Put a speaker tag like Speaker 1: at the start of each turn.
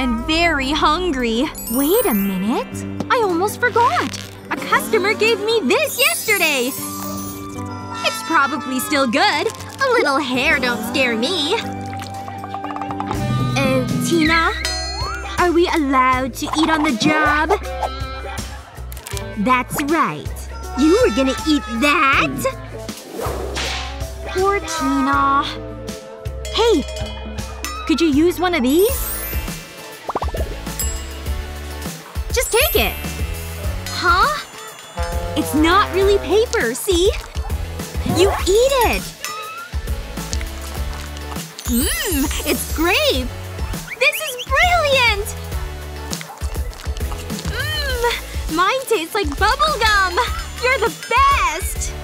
Speaker 1: and very hungry. Wait a minute. I almost forgot. A customer gave me this yesterday. It's probably still good. A little hair don't scare me. Tina? Are we allowed to eat on the job? That's right. You were gonna eat that? Poor Tina. Hey! Could you use one of these? Just take it. Huh? It's not really paper, see? You eat it! Mmm! It's grape! This is brilliant! Mmm! Mine tastes like bubble gum! You're the best!